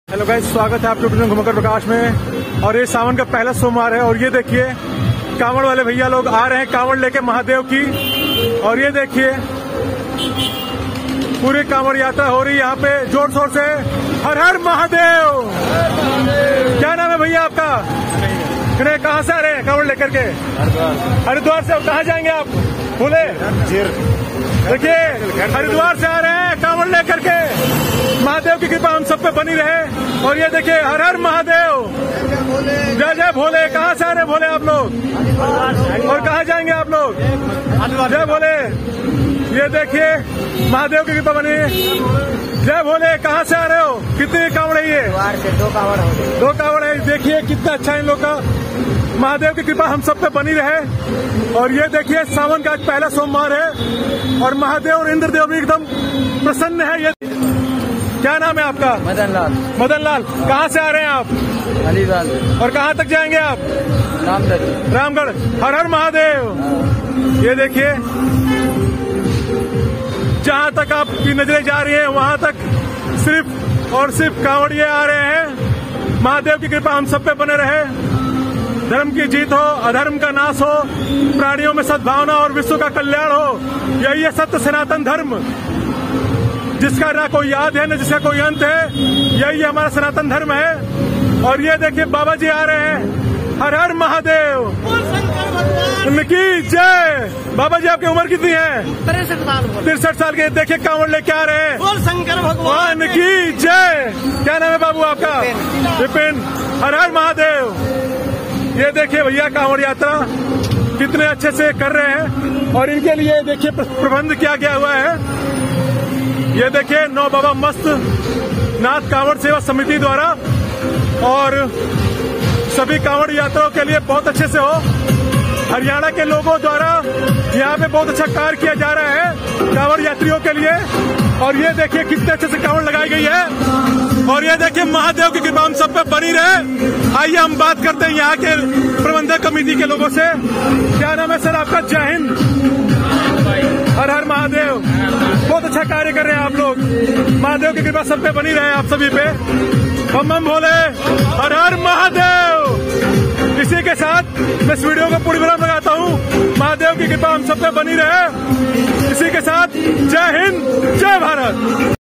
Hello guys, स्वागत है आपके घुमकर प्रकाश में। और ये सावन का पहला सोमवार है और ये देखिए कांवड़ वाले भैया लोग आ रहे हैं कांवड़ लेके महादेव की। और ये देखिए पूरी कांवड़ यात्रा हो रही है यहाँ पे जोर शोर से। हर हर महादेव। क्या नाम है भैया आपका? कहाँ से आ रहे हैं कांवड़ लेकर के? हरिद्वार से। कहाँ जाएंगे आप? बोले देखिए हरिद्वार से आ रहे हैं कांवड़ लेकर के। महादेव की कृपा हम सब पे बनी रहे। और ये देखिए हर हर महादेव, जय जय भोले। कहाँ से आ रहे हैं भोले आप लोग? और कहाँ जाएंगे आप लोग? जय भोले। ये देखिए महादेव की कृपा बनी। जय भोले। कहाँ से आ रहे हो? कितनी कांवड़ है ये? दो कांवड़ है। देखिए कितना अच्छा इन लोग का। महादेव की कृपा हम सब पे बनी रहे। और ये देखिए सावन का आज पहला सोमवार है और महादेव और इंद्रदेव भी एकदम प्रसन्न है। ये क्या नाम है आपका? मदन लाल। मदन लाल। कहाँ से आ रहे हैं आप? अलीगढ़। और कहाँ तक जाएंगे आप? रामगढ़। रामगढ़। हर हर महादेव। ये देखिए जहाँ तक आपकी नजरें जा रही हैं वहाँ तक सिर्फ और सिर्फ कांवड़िए आ रहे हैं। महादेव की कृपा हम सब पे बने रहे। धर्म की जीत हो, अधर्म का नाश हो, प्राणियों में सद्भावना और विश्व का कल्याण हो। यही है सत्य सनातन धर्म, जिसका ना कोई याद है न जिसका कोई अंत है। यही हमारा सनातन धर्म है। और ये देखिए बाबा जी आ रहे हैं। हर हर महादेव की जय। बाबा जी आपकी उम्र कितनी है? 63 साल के। देखिए कांवड़ लेके आ रहे हैं। बोल शंकर भगवान की जय। क्या नाम है बाबू आपका? विपिन। हर हर महादेव। ये देखिए भैया कांवड़ यात्रा कितने अच्छे से कर रहे हैं। और इनके लिए देखिए प्रबंध किया गया हुआ है। ये देखिए नौ बाबा मस्त नाथ कांवड़ सेवा समिति द्वारा। और सभी कांवड़ यात्राओं के लिए बहुत अच्छे से हो। हरियाणा के लोगों द्वारा यहाँ पे बहुत अच्छा कार्य किया जा रहा है कांवड़ यात्रियों के लिए। और ये देखिए कितने अच्छे से कांवड़ लगाई गई है। और ये देखिए महादेव की कृपा हम सब पे बनी रहे। आइए हम बात करते हैं यहाँ के प्रबंधक कमेटी के लोगों से। क्या नाम है सर आपका? जय हिंद। हर हर महादेव। बहुत अच्छा कार्य कर रहे हैं आप लोग। महादेव की कृपा सब पे बनी रहे आप सभी पे। बम बम भोले। हर हर महादेव। इसी के साथ मैं इस वीडियो को पूरी विराम लगाता हूँ। महादेव की कृपा हम सब पे बनी रहे। इसी के साथ जय हिंद, जय भारत।